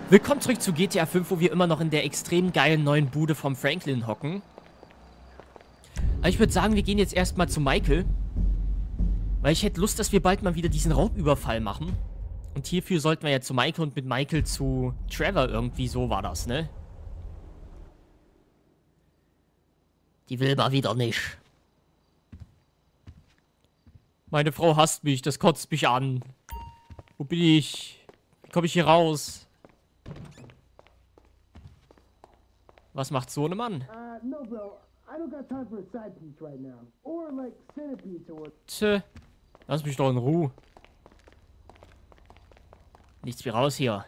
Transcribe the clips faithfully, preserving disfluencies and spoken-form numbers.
Willkommen zurück zu G T A fünf, wo wir immer noch in der extrem geilen neuen Bude vom Franklin hocken. Aber ich würde sagen, wir gehen jetzt erstmal zu Michael. Weil ich hätte Lust, dass wir bald mal wieder diesen Raubüberfall machen. Und hierfür sollten wir ja zu Michael und mit Michael zu Trevor irgendwie, so war das, ne? Die will mal wieder nicht. Meine Frau hasst mich, das kotzt mich an. Wo bin ich? Wie komme ich hier raus? Was macht so ein Mann? Uh, no, bro. I don't got time for a side piece right now. Or like centipedes or what. Tö. Lass mich doch in Ruhe. Nichts wie raus hier.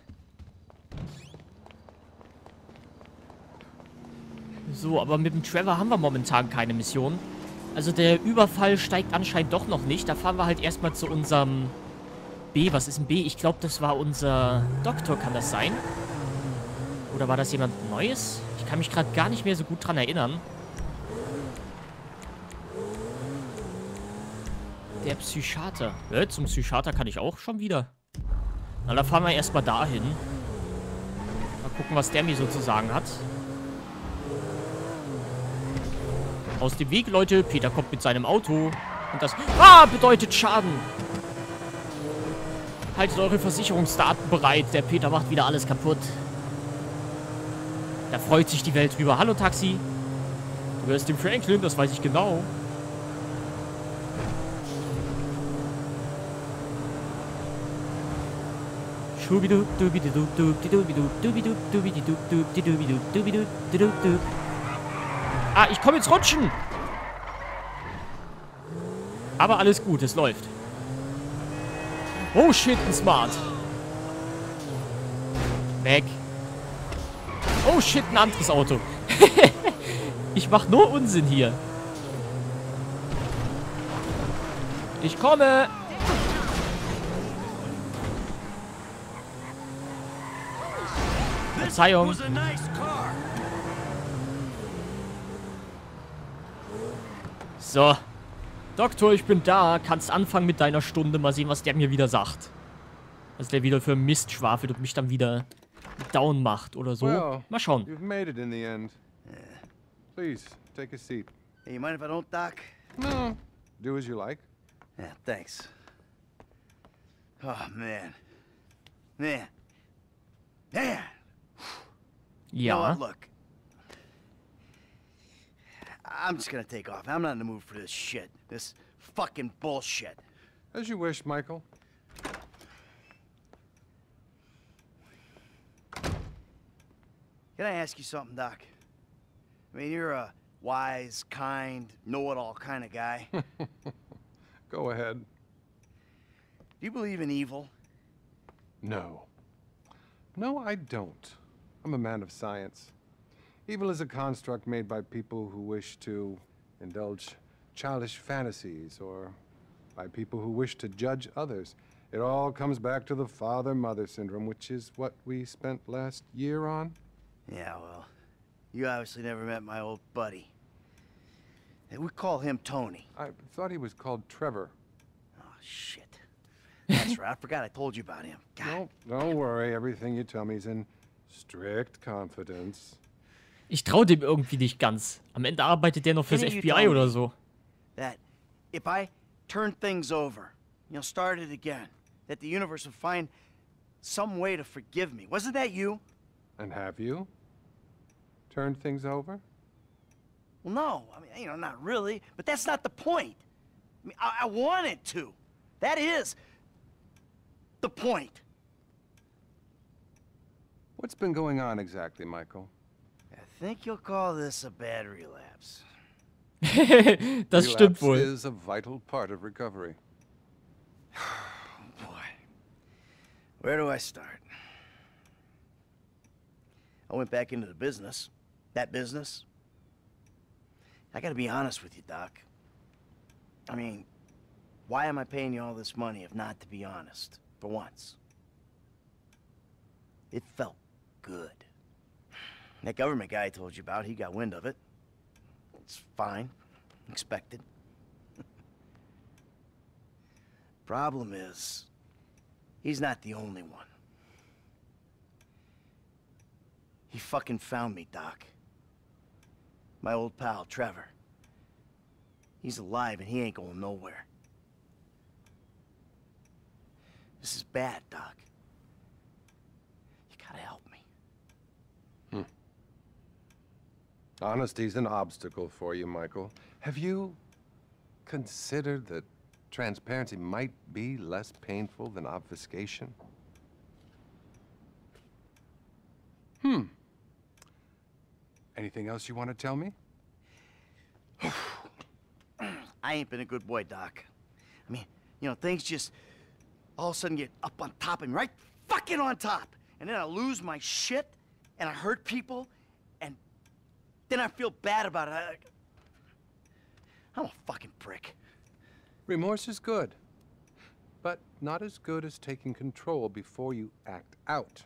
So, aber mit dem Trevor haben wir momentan keine Mission. Also der Überfall steigt anscheinend doch noch nicht. Da fahren wir halt erstmal zu unserem B. Was ist ein B? Ich glaube, das war unser Doktor, kann das sein? Oder war das jemand Neues? Ich kann mich gerade gar nicht mehr so gut dran erinnern. Der Psychiater. Ja, zum Psychiater kann ich auch schon wieder. Na, dann fahren wir erstmal dahin. Mal gucken, was der mir so zu sagen hat. Aus dem Weg, Leute. Peter kommt mit seinem Auto. Und das... Ah, bedeutet Schaden. Haltet eure Versicherungsdaten bereit. Der Peter macht wieder alles kaputt. Da freut sich die Welt drüber. Hallo, Taxi. Du gehörst dem Franklin, das weiß ich genau. Ah, ich komme ins Rutschen. Aber alles gut, es läuft. Oh shit, ein Smart. Weg. Oh shit, ein anderes Auto. Ich mach nur Unsinn hier. Ich komme. Verzeihung. So. Doktor, ich bin da. Kannst anfangen mit deiner Stunde. Mal sehen, was der mir wieder sagt. Was der wieder für Mist schwafelt und mich dann wieder down macht oder so. Well, mal schauen. You've made it in the end. Yeah. Please, take a seat. Hey, you mind if I don't, Doc? No. Do as you like. Yeah, thanks. Oh, man. Man. Man! You know Ja. what, look. I'm just gonna take off. I'm not in the mood for this shit. This fucking bullshit. As you wish, Michael. Can I ask you something, Doc? I mean, you're a wise, kind, know-it-all kind of guy. Go ahead. Do you believe in evil? No. No, I don't. I'm a man of science. Evil is a construct made by people who wish to indulge childish fantasies, or by people who wish to judge others. It all comes back to the father-mother syndrome, which is what we spent last year on. Yeah, well, you obviously never met my old buddy. We call him Tony. I thought he was called Trevor. Oh, shit. That's right, I forgot I told you about him. God. No, don't worry. Everything you tell me is in strict confidence. Ich traue dem irgendwie nicht ganz. Am Ende arbeitet der noch fürs F B I oder so. That if I turn things over, you know, start it again, that the universe will find some way to forgive me. Wasn't that you? And have you turned things over? Well, no. I mean, you know, not really. But that's not the point. I mean, I, I wanted to. That is the point. What's been going on exactly, Michael? I think you'll call this a bad relapse. Das stimmt Relapse wohl. is a vital part of recovery. Oh, boy. Where do I start? I went back into the business. That business. I gotta be honest with you, Doc. I mean, why am I paying you all this money if not to be honest? For once. It felt good. That government guy I told you about, he got wind of it. It's fine. Expected. Problem is, he's not the only one. fucking found me, Doc. My old pal, Trevor. He's alive and he ain't going nowhere. This is bad, Doc. You gotta help me. Hmm. Honesty's an obstacle for you, Michael. Have you considered that transparency might be less painful than obfuscation? Hmm. Anything else you want to tell me? I ain't been a good boy, Doc. I mean, you know, things just all of a sudden get up on top of me, right fucking on top. And then I lose my shit, and I hurt people, and then I feel bad about it. I, I'm a fucking prick. Remorse is good, but not as good as taking control before you act out.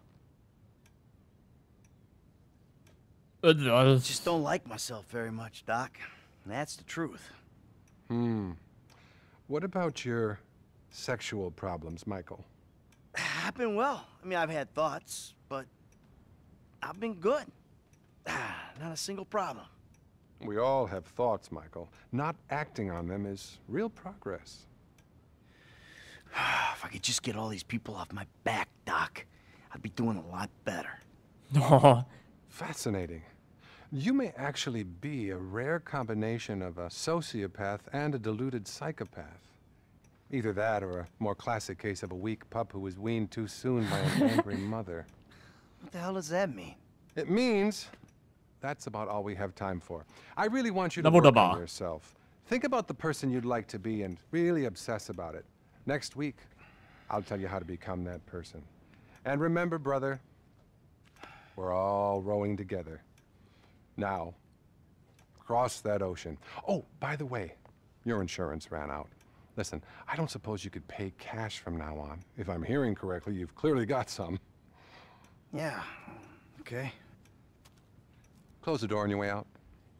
I just don't like myself very much, Doc. And that's the truth. Hmm. What about your sexual problems, Michael? I've been well. I mean, I've had thoughts, but I've been good. Not a single problem. We all have thoughts, Michael. Not acting on them is real progress. If I could just get all these people off my back, Doc, I'd be doing a lot better. Oh. Fascinating. You may actually be a rare combination of a sociopath and a deluded psychopath. Either that or a more classic case of a weak pup who was weaned too soon by an angry mother. What the hell does that mean? It means that's about all we have time for. I really want you to work on yourself. Think about the person you'd like to be and really obsess about it. Next week, I'll tell you how to become that person. And remember, brother, we're all rowing together. Now, cross that ocean. Oh, by the way, your insurance ran out. Listen, I don't suppose you could pay cash from now on. If I'm hearing correctly, you've clearly got some. Yeah, okay. Close the door on your way out.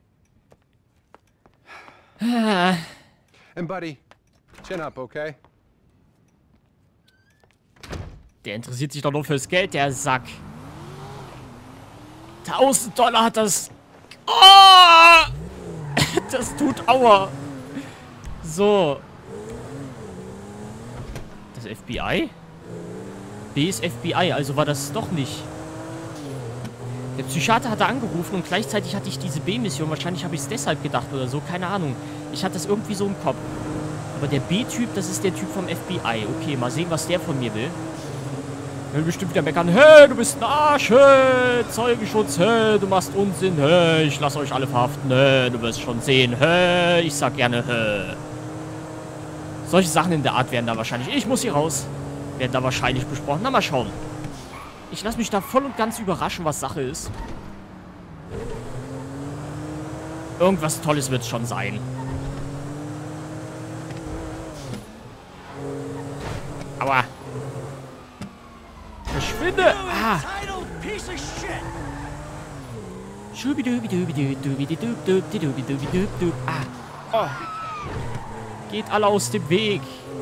Ah. And buddy, chin up, okay? Der interessiert sich doch nur fürs Geld, der Sack. tausend Dollar hat das... Oh! Das tut aua. So. Das F B I? B ist F B I, also war das doch nicht. Der Psychiater hatte angerufen und gleichzeitig hatte ich diese B-Mission. Wahrscheinlich habe ich es deshalb gedacht oder so. Keine Ahnung. Ich hatte das irgendwie so im Kopf. Aber der B-Typ, das ist der Typ vom F B I. Okay, mal sehen, was der von mir will. Er will bestimmt wieder meckern. Hey, du bist ein Arsch. Hey, Zeugenschutz. Hey, du machst Unsinn. Hey, ich lasse euch alle verhaften. Hey, du wirst schon sehen. Hey, ich sag gerne hey. Solche Sachen in der Art werden da wahrscheinlich. Ich muss hier raus. Werden da wahrscheinlich besprochen. Na, mal schauen. Ich lasse mich da voll und ganz überraschen, was Sache ist. Irgendwas Tolles wird es schon sein. Aua. Verschwinde! Ah! Ah! Oh. Geht alle aus dem Weg.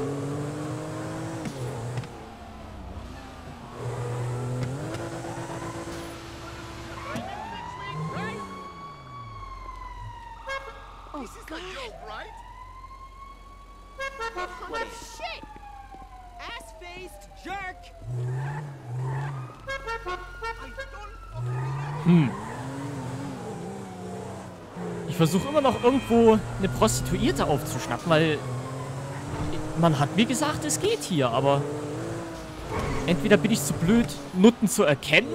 Oh, God. What a shit! Ass-faced jerk! Hm. Ich versuche immer noch irgendwo eine Prostituierte aufzuschnappen, weil man hat mir gesagt, es geht hier, aber entweder bin ich zu blöd, Nutten zu erkennen,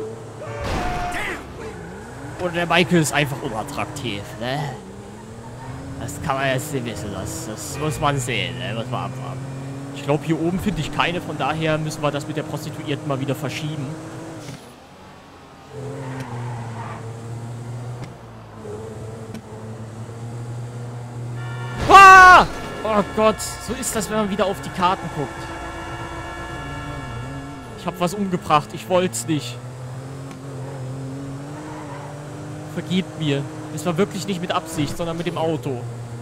oder der Michael ist einfach unattraktiv, ne? Das kann man jetzt nicht wissen, das, das muss man sehen, ne? Muss man abwarten. Ich glaube, hier oben finde ich keine, von daher müssen wir das mit der Prostituierten mal wieder verschieben. Ah! Oh Gott, so ist das, wenn man wieder auf die Karten guckt. Ich habe was umgebracht, ich wollte es nicht. Vergebt mir. Es war wirklich nicht mit Absicht, sondern mit dem Auto.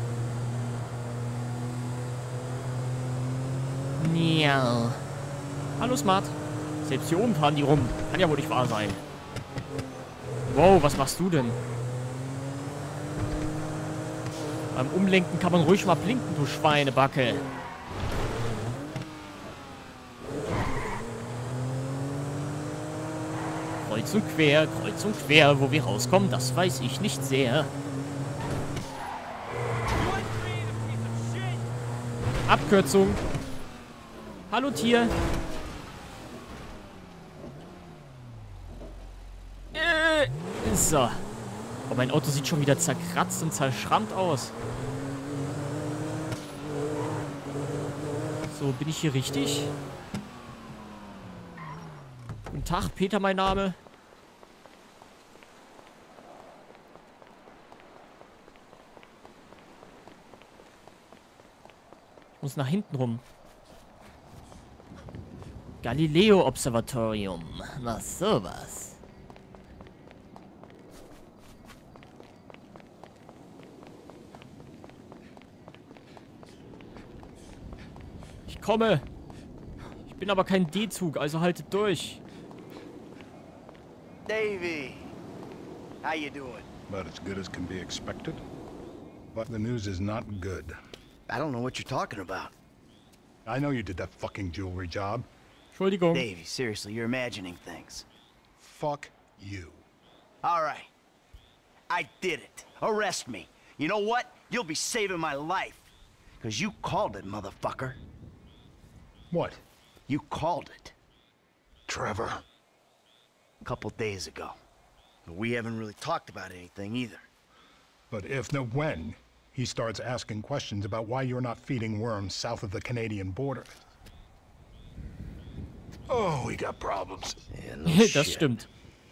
Ja. Hallo Smart. Selbst hier oben fahren die rum. Kann ja wohl nicht wahr sein. Wow, was machst du denn? Beim Umlenken kann man ruhig mal blinken, du Schweinebacke. Kreuz und quer, kreuz und quer. Wo wir rauskommen, das weiß ich nicht sehr. Abkürzung. Hallo, Tier. Äh, so. Oh, mein Auto sieht schon wieder zerkratzt und zerschrammt aus. So, bin ich hier richtig? Guten Tag, Peter, mein Name. Ich muss nach hinten rum. Galileo-Observatorium. Na sowas. Ich komme. Ich bin aber kein D-Zug, also haltet durch. Davey, how you doing? About as good as can be expected. But the news is not good. I don't know what you're talking about. I know you did that fucking jewelry job. Entschuldigung. Davey, seriously, you're imagining things. Fuck you. All right. I did it. Arrest me. You know what? You'll be saving my life. Because you called it, motherfucker. What? You called it. Trevor. A couple days ago. But we haven't really talked about anything either. But if, no, when, he starts asking questions about why you're not feeding worms south of the Canadian border. Oh, we got problems. Yeah, no Das shit. stimmt.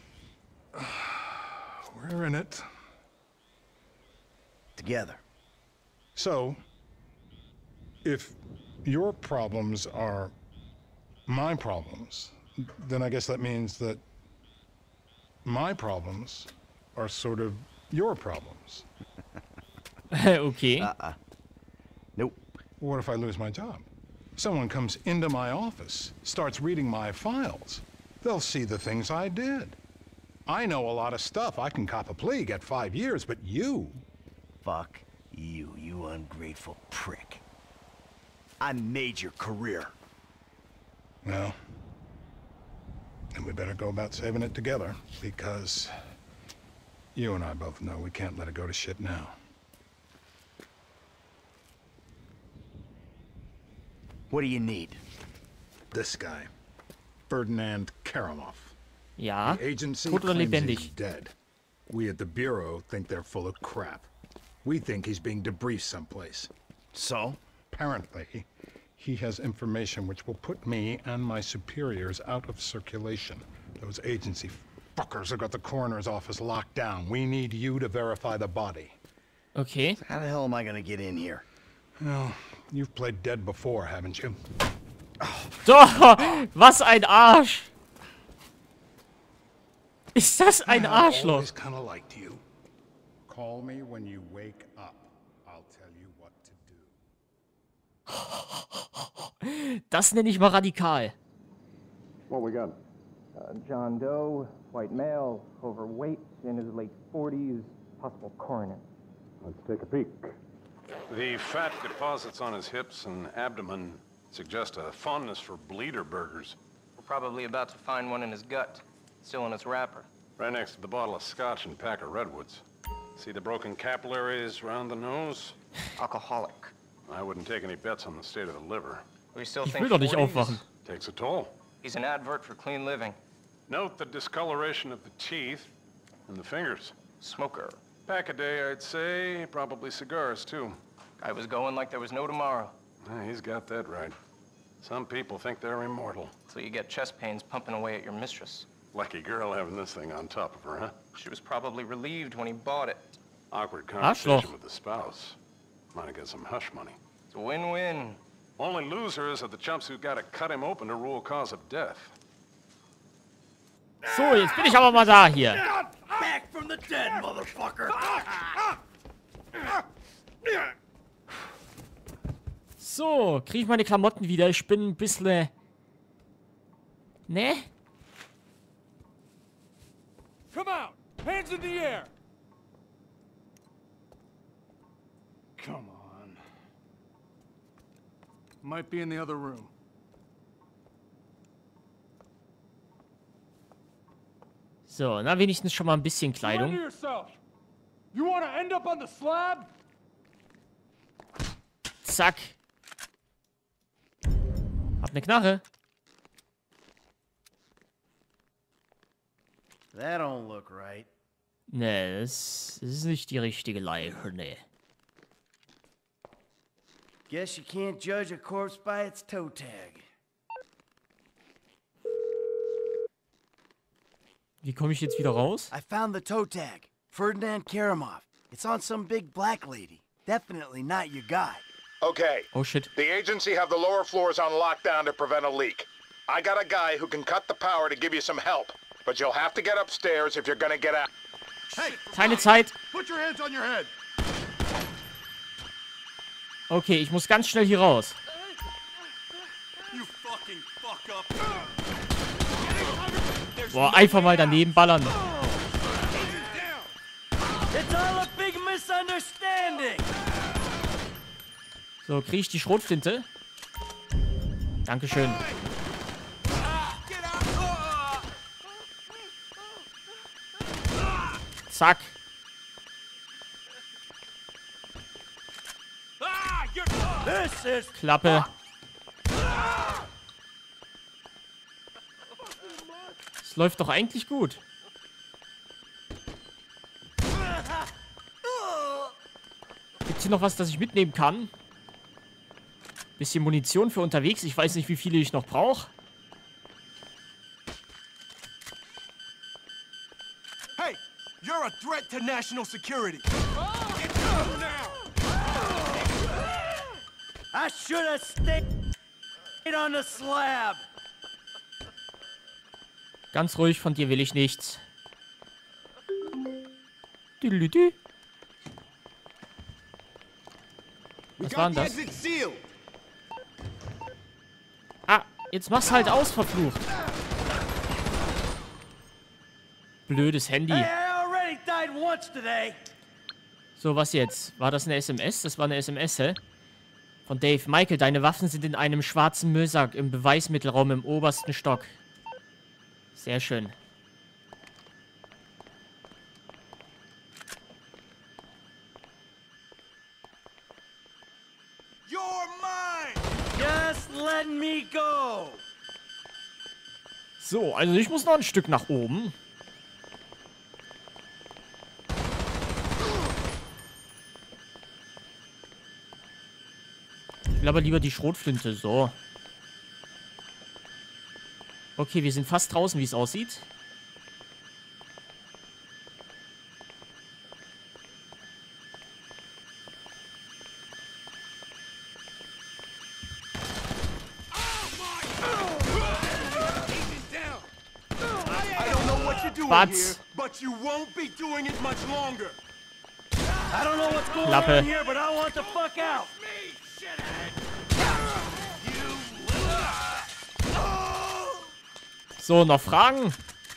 We're in it. Together. So, if your problems are my problems, then I guess that means that my problems are sort of your problems. Okay. Uh-uh. Nope. What if I lose my job? Someone comes into my office, starts reading my files. They'll see the things I did. I know a lot of stuff. I can cop a plea, get five years, but you... Fuck you, you ungrateful prick. I made your career. Well, then we better go about saving it together, because you and I both know we can't let it go to shit now. What do you need? This guy, Ferdinand Kerimov. Ja. The agency Tot oder claims lebendig? he's dead. We at the Bureau think they're full of crap. We think he's being debriefed someplace. So? Apparently, he has information which will put me and my superiors out of circulation. Those agency fuckers have got the coroner's office locked down. We need you to verify the body. Okay. How the hell am I gonna get in here? Well, you've played dead before, haven't you? Doch, was ein Arsch. Ist das ein I've Arschloch? always kind of liked you. Call me when you wake up. I'll tell you what to do. Das nenne ich mal radikal. What we got? Uh, John Doe, white male, overweight, in his late forties, possible coroner. Let's take a peek. The fat deposits on his hips and abdomen suggest a fondness for bleeder burgers. We're probably about to find one in his gut, still in its wrapper. Right next to the bottle of scotch and pack of redwoods. See the broken capillaries around the nose? Alcoholic. I wouldn't take any bets on the state of the liver. We still Ich think will doch nicht forties? aufwachen. Takes a toll. He's an advert for clean living. Note the discoloration of the teeth and the fingers. Smoker. Pack a day, I'd say. Probably cigars, too. Guy was going like there was no tomorrow. Yeah, he's got that right. Some people think they're immortal. So you get chest pains pumping away at your mistress. Lucky girl having this thing on top of her, huh? She was probably relieved when he bought it. Awkward Arschloch. conversation with the spouse. Might have got some hush money. It's a win-win. Only losers are the chumps who gotta cut him open to rule cause of death. So, jetzt bin ich aber mal da hier. Back from the dead, motherfucker! So, kriege ich meine Klamotten wieder. Ich bin ein bisschen... Ne? Come out! Hands in the air! Come on. Might be in the other room. So, na wenigstens schon mal ein bisschen Kleidung. Surrender yourself. You want to end up on the slab? Zack. Hab ne Knarre. That don't look right. Nee, das, das ist nicht die richtige Leiche, nee. Guess you can't judge a corpse by its toe tag. Wie komme ich jetzt wieder raus? I found the toe tag. Ferdinand Karamov. It's on some big black lady. Definitely not your guy. Okay. Oh shit. The agency have the lower floors on lockdown to prevent a leak. I got a guy who can cut the power to give you some help. But you'll have to get upstairs if you're gonna get out. Hey, Keine Zeit. put your hands on your head. Okay, ich muss ganz schnell hier raus. You fucking fuck up. Boah, einfach mal daneben ballern. It's all a big misunderstanding. So, kriege ich die Schrotflinte? Dankeschön. Zack. This is Klappe. Es läuft doch eigentlich gut. Gibt's hier noch was, das ich mitnehmen kann? Bisschen Munition für unterwegs. Ich weiß nicht, wie viele ich noch brauche. Hey, you're a threat to national security. Get down now. I should have stayed on the slab. Ganz ruhig, von dir will ich nichts. Düdelüdü. Was war denn das? Ah, jetzt mach's halt aus, verflucht. Blödes Handy. Hey, I already died once today. So, was jetzt? War das eine S M S? Das war eine S M S, hä? Von Dave. Michael, deine Waffen sind in einem schwarzen Müllsack im Beweismittelraum im obersten Stock. Sehr schön. You're mine. Just let me go. So, also ich muss noch ein Stück nach oben. Ich will aber lieber die Schrotflinte. So. Okay, wir sind fast draußen, wie es aussieht. Batz. But you won't be doing it much longer. I don't know what's going Klappe. on here, but I want the fuck out. So, noch Fragen?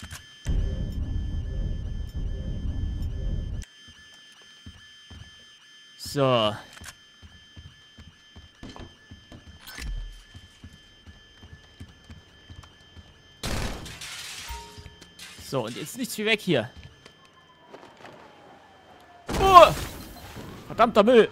So. So, und jetzt nichts wie weg hier. Oh! Verdammter Müll.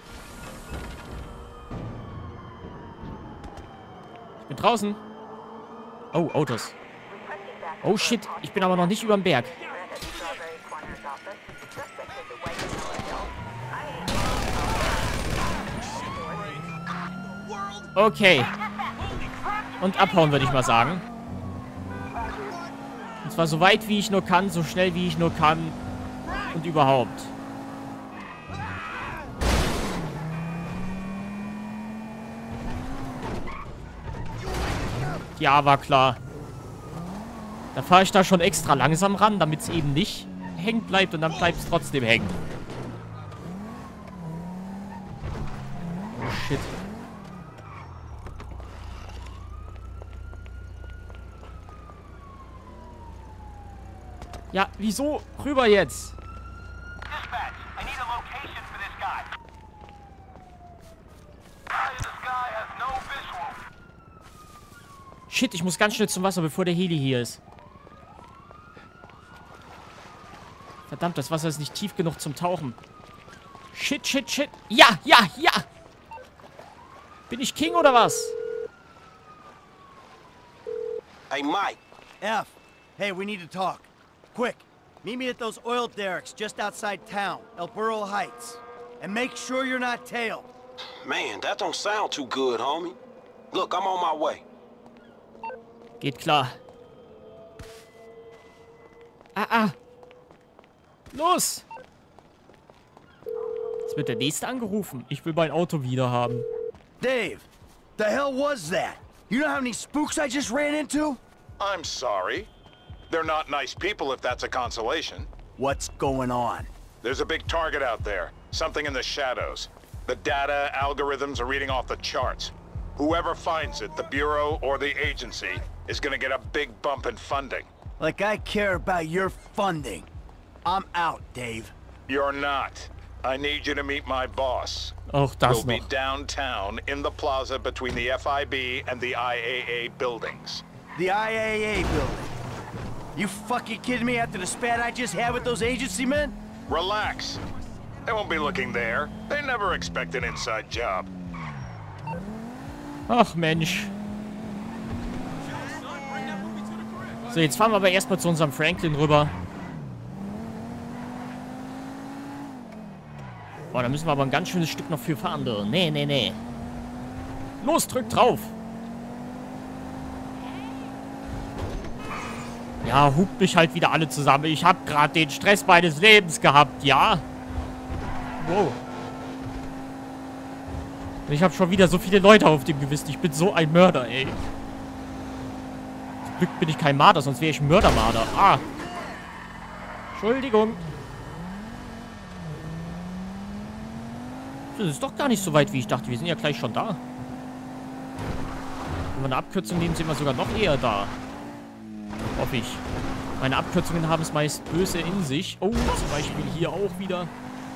Ich bin draußen. Oh, Autos. Oh shit, ich bin aber noch nicht überm Berg. Okay. Und abhauen, würde ich mal sagen. Und zwar so weit, wie ich nur kann, so schnell, wie ich nur kann. Und überhaupt. Ja, war klar. Da fahre ich da schon extra langsam ran, damit es eben nicht hängen bleibt und dann bleibt es trotzdem hängen. Oh shit. Ja, wieso? Rüber jetzt. Dispatch, I need a location for this guy. Eye in the sky has no visual. Shit, ich muss ganz schnell zum Wasser, bevor der Heli hier ist. Verdammt, das Wasser ist nicht tief genug zum Tauchen. Shit, shit, shit. Ja, ja, ja. Bin ich King oder was? Hey, Mike. F. Hey, we need to talk. Quick. Meet me at those oil derricks just outside town, El Burro Heights. And make sure you're not tailed. Man, that don't sound too good, homie. Look, I'm on my way. Geht klar. Ah, ah. Los! Jetzt wird der Nächste angerufen. Ich will mein Auto wieder haben. Dave, the hell was that? You know how many spooks I just ran into? I'm sorry. They're not nice people if that's a consolation. What's going on? There's a big target out there. Something in the shadows. The data algorithms are reading off the charts. Whoever finds it, the Bureau or the agency, is gonna get a big bump in funding. Like I care about your funding. I'm out, Dave. You're not. I need you to meet my boss. Auch das We'll be noch. downtown in the plaza between the F I B and the I A A buildings. The I A A building. You fucking kidding me after the spat I just had with those agency men? Relax. They won't be looking there. They never expect an inside job. Ach Mensch. So, jetzt fahren wir aber erstmal zu unserem Franklin rüber. Boah, da müssen wir aber ein ganz schönes Stück noch für fahren, du. Nee, nee, nee. Los, drück drauf. Ja, hupt mich halt wieder alle zusammen. Ich hab gerade den Stress meines Lebens gehabt, ja? Wow. Ich habe schon wieder so viele Leute auf dem Gewissen. Ich bin so ein Mörder, ey. Zum Glück bin ich kein Marder, sonst wäre ich ein Mördermarder. Ah. Entschuldigung. Das ist doch gar nicht so weit, wie ich dachte. Wir sind ja gleich schon da. Wenn wir eine Abkürzung nehmen, sind wir sogar noch eher da. Hoffe ich. Meine Abkürzungen haben es meist böse in sich. Oh, zum Beispiel hier auch wieder.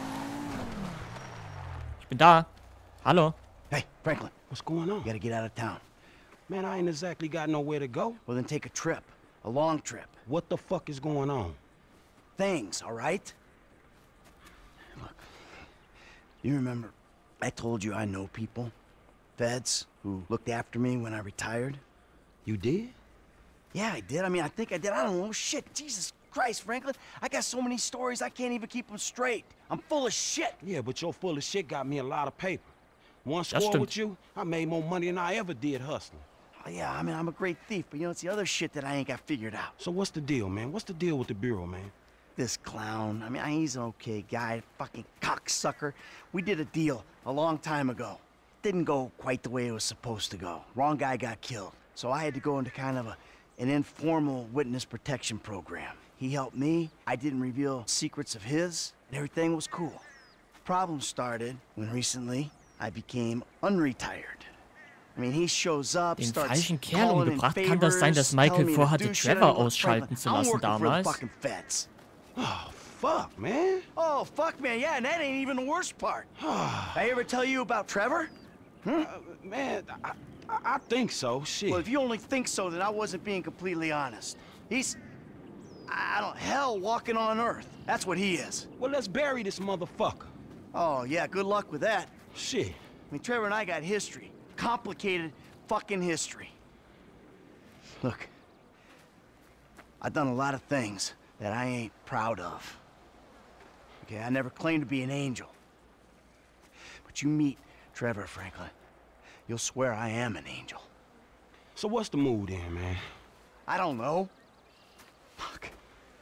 Ich bin da. Hallo. Hey, Franklin. What's going on? You gotta get out of town. Man, I ain't exactly got nowhere to go. Well, then take a trip. A long trip. What the fuck is going on? Things, all right? Look, you remember I told you I know people? Feds who looked after me when I retired? You did? Yeah, I did. I mean, I think I did. I don't know. Shit, Jesus Christ, Franklin. I got so many stories, I can't even keep them straight. I'm full of shit. Yeah, but your full of shit got me a lot of paper. One Das score stimmt. with you, I made more money than I ever did hustling. Oh, yeah, I mean, I'm a great thief, but you know, it's the other shit that I ain't got figured out. So what's the deal, man? What's the deal with the Bureau, man? This clown, I mean, he's an okay guy, fucking cocksucker. We did a deal a long time ago. Didn't go quite the way it was supposed to go. Wrong guy got killed. So I had to go into kind of a, an informal witness protection program. He helped me, I didn't reveal secrets of his, and everything was cool. Problem started when recently I became unretired. I mean, he shows up, Den starts falschen Kerl calling in umgebracht. Kann das sein, dass favors, Michael telling me to vorhatte, do shit I Trevor don't want. ausschalten zu I'm lassen working for the damals? fucking feds. Oh, fuck, man. Oh, fuck, man, yeah, and that ain't even the worst part. I ever tell you about Trevor? Hmm? Uh, man, I, I, I think so, shit. Well, if you only think so, then I wasn't being completely honest. He's, I don't, hell walking on Earth. That's what he is. Well, let's bury this motherfucker. Oh, yeah, good luck with that. Shit. I mean, Trevor and I got history. Complicated fucking history. Look, I've done a lot of things that I ain't proud of. Okay, I never claimed to be an angel. But you meet Trevor, Franklin, you'll swear I am an angel. So what's the mood then, man? I don't know. Fuck.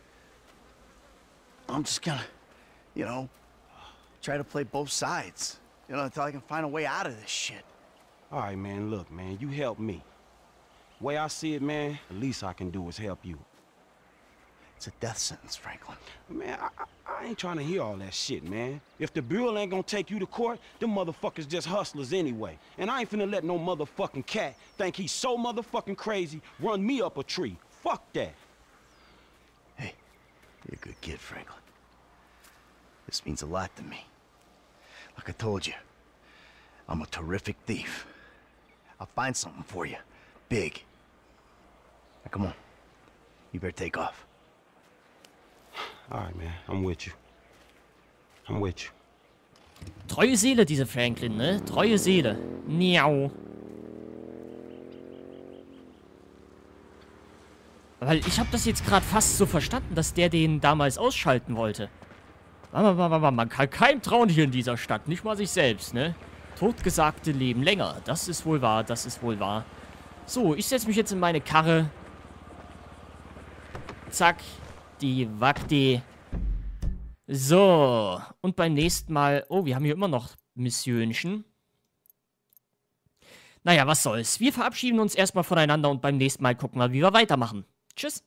I'm just gonna, you know, try to play both sides. You know, until I can find a way out of this shit. All right, man, look, man, you help me. Way I see it, man, the least I can do is help you. It's a death sentence, Franklin. Man, I, I, I ain't trying to hear all that shit, man. If the Bureau ain't gonna take you to court, them motherfuckers just hustlers anyway. And I ain't finna let no motherfucking cat think he's so motherfucking crazy, run me up a tree. Fuck that. Hey, kid, Franklin. This means a lot to me. Like I told you, I'm a terrific thief. I'll find something for you. Big. Now, come on. You better take off. All right, man. I'm with you. I'm with you. Treue Seele, diese Franklin, ne? Treue Seele. Miau. Weil ich habe das jetzt gerade fast so verstanden, dass der den damals ausschalten wollte. Man kann keinem trauen hier in dieser Stadt. Nicht mal sich selbst, ne? Totgesagte leben länger. Das ist wohl wahr, das ist wohl wahr. So, ich setze mich jetzt in meine Karre. Zack. Die Wakti. So. Und beim nächsten Mal... Oh, wir haben hier immer noch Missionchen. Naja, was soll's. Wir verabschieden uns erstmal voneinander und beim nächsten Mal gucken wir, wie wir weitermachen. Tschüss.